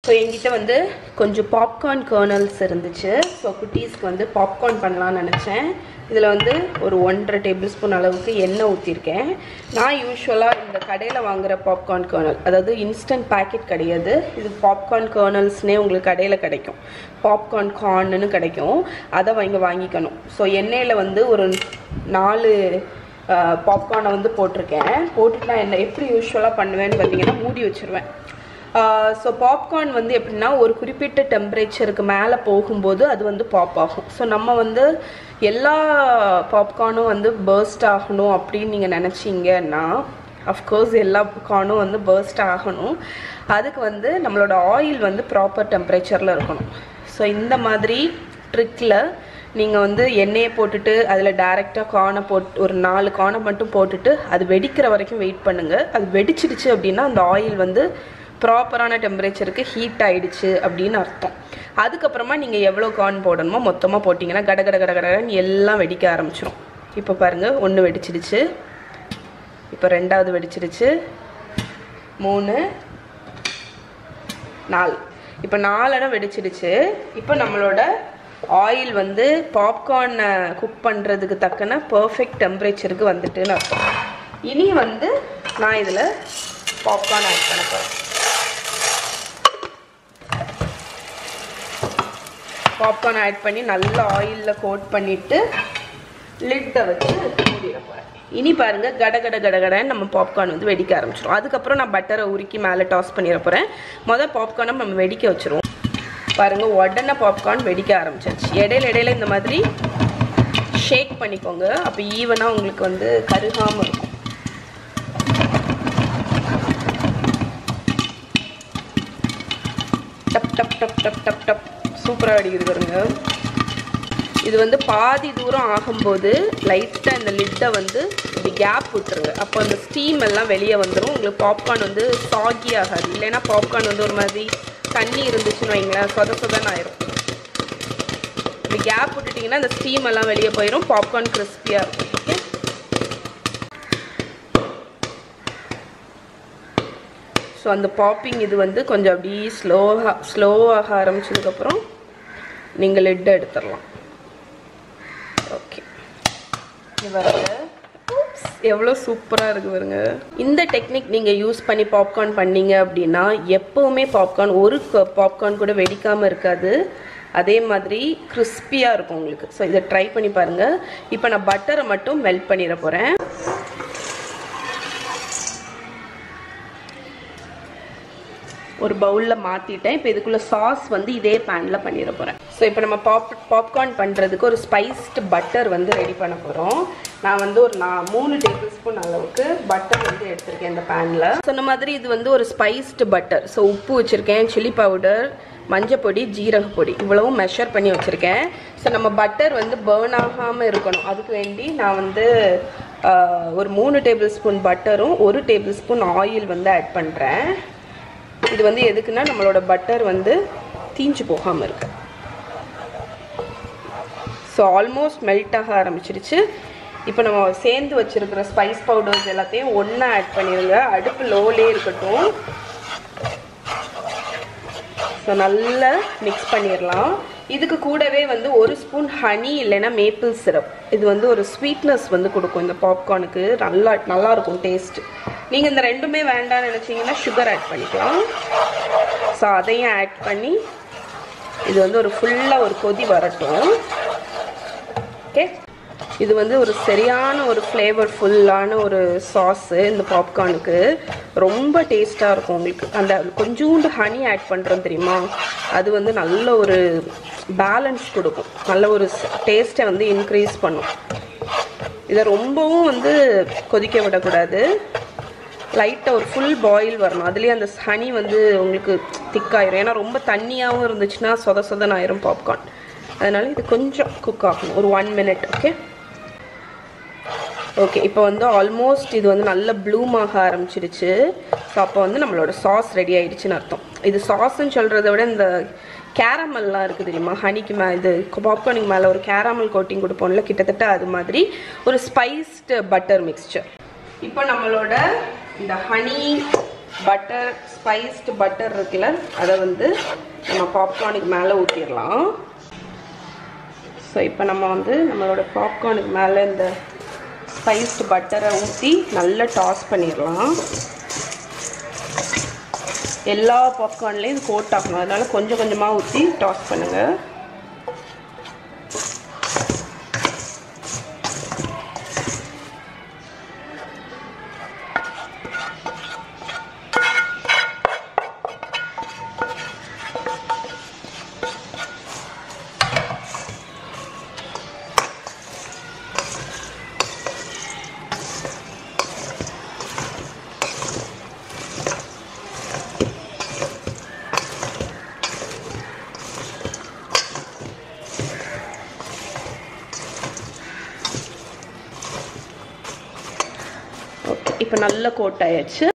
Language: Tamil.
ஸோ என்கிட்ட வந்து கொஞ்சம் பாப்கார்ன் கர்னல்ஸ் இருந்துச்சு. ஸோ குட்டீஸ்க்கு வந்து பாப்கார்ன் பண்ணலான்னு நினச்சேன். இதில் வந்து ஒரு 1.5 டேபிள் ஸ்பூன் அளவுக்கு எண்ணெய் ஊற்றிருக்கேன். நான் யூஸ்வலாக இந்த கடையில் வாங்குகிற பாப்கார்ன் கர்னல், அதாவது இன்ஸ்டன்ட் பேக்கெட் கிடையாது, இது பாப்கார்ன் கர்னல்ஸ்னே உங்களுக்கு கடையில் கிடைக்கும், பாப்கார்ன் கார்ன்னு கிடைக்கும், அதை வாங்கிக்கணும். ஸோ எண்ணெயில் வந்து ஒரு 4 பாப்கார்னை வந்து போட்டிருக்கேன். போட்டுட்டு நான் எப்படி யூஸ்வலாக பண்ணுவேன்னு பார்த்தீங்கன்னா மூடி வச்சுருவேன். ஸோ பாப்கார்ன் வந்து எப்படின்னா ஒரு குறிப்பிட்ட டெம்பரேச்சருக்கு மேலே போகும்போது அது வந்து பாப் ஆகும். ஸோ நம்ம வந்து எல்லா பாப்கார்னும் வந்து பர்ஸ்ட் ஆகணும் அப்படின்னு நீங்கள் நினச்சிங்கன்னா, அஃப்கோர்ஸ் எல்லா பாப்கார்னும் வந்து பர்ஸ்ட் ஆகணும். அதுக்கு வந்து நம்மளோட ஆயில் வந்து ப்ராப்பர் டெம்பரேச்சரில் இருக்கணும். ஸோ இந்த மாதிரி ட்ரிக்கில் நீங்கள் வந்து எண்ணெயை போட்டுட்டு அதில் டைரெக்டாக கார்னை போட்டு ஒரு 4 கார்னை மட்டும் போட்டுட்டு அது வெடிக்கிற வரைக்கும் வெயிட் பண்ணுங்கள். அது வெடிச்சிடுச்சு அப்படின்னா அந்த ஆயில் வந்து ப்ராப்பரான டெம்பரேச்சருக்கு ஹீட் ஆகிடுச்சு அப்படின்னு அர்த்தம். அதுக்கப்புறமா நீங்கள் எவ்வளோ கார்ன் போடணுமோ மொத்தமாக போட்டிங்கன்னா கடன்னு எல்லாம் வெடிக்க ஆரம்பிச்சிடும். இப்போ பாருங்கள், 1 வெடிச்சிடுச்சு, இப்போ 2வது வெடிச்சிடுச்சு, 3, 4, இப்போ 4 வெடிச்சிடுச்சு. இப்போ நம்மளோட ஆயில் வந்து பாப்கார்னை குக் பண்ணுறதுக்கு தக்கன பர்ஃபெக்ட் டெம்பரேச்சருக்கு வந்துட்டுன்னு அர்த்தம். இனி வந்து நான் இதில் பாப்கார்ன் ஆட் பண்ண போகிறேன். பாப்கார்ன் ஆட் பண்ணி நல்லா ஆயிலில் கோட் பண்ணிவிட்டு லிட்டை வச்சு மூடிட போகிறேன். இனி பாருங்கள், கடன்னு நம்ம பாப்கார்ன் வந்து வெடிக்க ஆரம்பிச்சிடும். அதுக்கப்புறம் நான் பட்டரை உருக்கி மேலே டாஸ் பண்ணிட போகிறேன். மொதல் பாப்கார்னை நம்ம வெடிக்க வச்சுருவோம். பாருங்கள், உடனே பாப்கார்ன் வெடிக்க ஆரம்பிச்சிருச்சு. இடையில இந்த மாதிரி ஷேக் பண்ணிக்கோங்க, அப்போ ஈவனாக உங்களுக்கு வந்து கருகாமல் இருக்கும். டப் டப் டப் டப் டப் டப் சூப்பராக வெடிக்குது பாருங்க. இது வந்து பாதி தூரம் ஆகும்போது லைட்டாக இந்த லிட்டை வந்து இப்படி கேப் விட்டுருங்க. அப்போ அந்த ஸ்டீம் எல்லாம் வெளியே வந்துடும். உங்களுக்கு பாப்கார்ன் வந்து சாகி ஆகாது. இல்லைன்னா பாப்கார்ன் வந்து ஒரு மாதிரி தண்ணி இருந்துச்சுன்னு வைங்களேன், சொதன்னு ஆயிரும். இப்படி கேப் விட்டுட்டிங்கன்னா அந்த ஸ்டீம் எல்லாம் வெளியே போயிடும், பாப்கார்ன் கிறிஸ்பியாக இருக்கும். ஓகே, ஸோ அந்த பாப்பிங் இது வந்து கொஞ்சம் அப்படியே ஸ்லோவாக ஆரம்பிச்சதுக்கப்புறம் நீங்கள் லிட்டை எடுத்துடலாம். ஓகே, இது பாருங்க, எவ்வளோ சூப்பராக இருக்குது பாருங்க. இந்த டெக்னிக் நீங்கள் யூஸ் பண்ணி பாப்கார்ன் பண்ணீங்க அப்படின்னா எப்போவுமே பாப்கார்ன் ஒரு பாப்கார்ன் கூட வெடிக்காமல் இருக்காது. அதே மாதிரி கிறிஸ்பியாக இருக்கும் உங்களுக்கு. ஸோ இதை ட்ரை பண்ணி பாருங்கள். இப்போ நான் பட்டரை மட்டும் மெல்ட் பண்ணிட போகிறேன். ஒரு பவுலில் மாற்றிட்டேன். இப்போ இதுக்குள்ளே சாஸ் வந்து இதே பேனில் பண்ணிட போகிறேன். ஸோ இப்போ நம்ம பாப்கார்ன் பண்ணுறதுக்கு ஒரு ஸ்பைஸ்டு பட்டர் வந்து ரெடி பண்ண போகிறோம். நான் வந்து ஒரு 3 டேபிள் ஸ்பூன் அளவுக்கு பட்டர் வந்து எடுத்திருக்கேன் இந்த பேனில். சொன்ன மாதிரி இது வந்து ஒரு ஸ்பைஸ்டு பட்டர். ஸோ உப்பு வச்சுருக்கேன், சில்லி பவுடர், மஞ்சள் பொடி, ஜீரக பொடி, இவ்வளவும் மெஷர் பண்ணி வச்சுருக்கேன். ஸோ நம்ம பட்டர் வந்து பேர்ன் ஆகாமல் இருக்கணும். அதுக்கு வேண்டி நான் வந்து ஒரு 3 டேபிள் ஸ்பூன் பட்டரும் 1 டேபிள் ஸ்பூன் ஆயில் வந்து ஆட் பண்ணுறேன். இது வந்து எதுக்குன்னா நம்மளோட பட்டர் வந்து தீஞ்சு போகாமல் இருக்கு. ஸோ ஆல்மோஸ்ட் மெல்ட் ஆக ஆரம்பிச்சிருச்சு. இப்போ நம்ம சேர்ந்து வச்சுருக்கிற ஸ்பைஸ் பவுடர்ஸ் எல்லாத்தையும் ஒன்றா ஆட் பண்ணிடுங்க. அடுப்பு லோலே இருக்கட்டும். ஸோ நல்லா மிக்ஸ் பண்ணிடலாம். இதுக்கு கூடவே வந்து 1 ஸ்பூன் ஹனி இல்லைன்னா மேப்பிள் சிரப், இது வந்து ஒரு ஸ்வீட்னஸ் வந்து கொடுக்கும் இந்த பாப்கார்னுக்கு. நல்லா இருக்கும் டேஸ்ட். நீங்கள் இந்த ரெண்டுமே வேண்டாம்னு நினச்சிங்கன்னா சுகர் ஆட் பண்ணிக்கலாம். ஸோ அதையும் ஆட் பண்ணி இது வந்து ஒரு ஃபுல்லாக ஒரு கொதி வரட்டும். ஓகே, இது வந்து ஒரு சரியான ஒரு ஃப்ளேவர்ஃபுல்லான ஒரு சாஸு இந்த பாப்கார்னுக்கு. ரொம்ப டேஸ்ட்டாக இருக்கும் உங்களுக்கு. அந்த கொஞ்சோண்டு ஹனி ஆட் பண்ணுறோம் தெரியுமா, அது வந்து நல்ல ஒரு பேலன்ஸ் கொடுக்கும், நல்ல ஒரு டேஸ்ட்டை வந்து இன்க்ரீஸ் பண்ணும். இதை ரொம்பவும் வந்து கொதிக்க விடக்கூடாது. லைட்டாக ஒரு ஃபுல் பாயில் வரணும். அதுலேயே அந்த ஹனி வந்து உங்களுக்கு திக்காயிரும். ஏன்னா ரொம்ப தண்ணியாகவும் இருந்துச்சுன்னா சொதன்னு ஆயிரும் பாப்கார்ன். அதனால் இது கொஞ்சம் குக் ஆகணும், ஒரு 1 மினிட். ஓகே ஓகே இப்போ வந்து ஆல்மோஸ்ட் இது வந்து நல்ல ப்ளூம் ஆக ஆரம்பிச்சிடுச்சு. ஸோ அப்போ வந்து நம்மளோட சாஸ் ரெடி ஆகிடுச்சின்னு அர்த்தம். இது சாஸ்ன்னு சொல்கிறத விட இந்த கேரமெல்லாம் இருக்குது தெரியுமா, ஹனிக்கு இது பாப்கார்னுக்கு மேலே ஒரு கேரமல் கோட்டிங் கொடுப்போம்ல, கிட்டத்தட்ட அது மாதிரி ஒரு ஸ்பைஸ்டு பட்டர் மிக்ஸ்சர். இப்போ நம்மளோட இந்த ஹனி பட்டர் ஸ்பைஸ்டு பட்டர் இருக்குல்ல அதை வந்து நம்ம பாப்கார்னுக்கு மேலே ஊற்றிடலாம். ஸோ இப்போ நம்ம வந்து நம்மளோட பாப்கார்னுக்கு மேலே இந்த ஸ்பைஸ்டு பட்டரை ஊற்றி நல்லா டாஸ் பண்ணிடலாம். எல்லா பாப்கார்ன்லேயும் இது கோட் ஆகணும், அதனால் கொஞ்சம் கொஞ்சமாக ஊற்றி டாஸ் பண்ணுங்கள். ஓகே, இப்போ நல்லா கோட் ஆயாச்சு.